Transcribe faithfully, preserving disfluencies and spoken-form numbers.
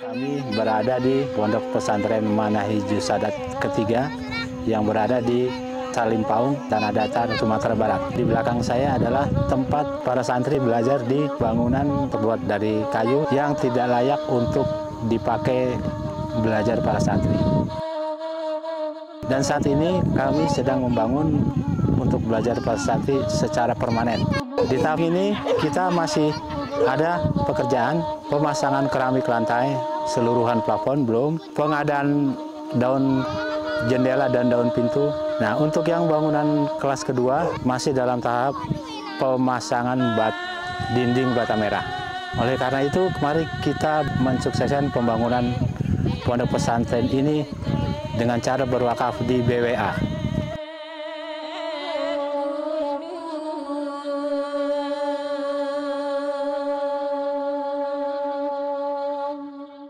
Kami berada di Pondok Pesantren Manahijus Sadat ketiga yang berada di Salimpaung, Tanah Datar, Sumatera Barat. Di belakang saya adalah tempat para santri belajar di bangunan terbuat dari kayu yang tidak layak untuk dipakai belajar para santri. Dan saat ini kami sedang membangun untuk belajar para santri secara permanen. Di tahap ini kita masih ada pekerjaan pemasangan keramik lantai, seluruhan plafon belum, pengadaan daun jendela dan daun pintu. Nah, untuk yang bangunan kelas kedua masih dalam tahap pemasangan bat dinding bata merah. Oleh karena itu, mari kita mensukseskan pembangunan pondok pesantren ini dengan cara berwakaf di B W A.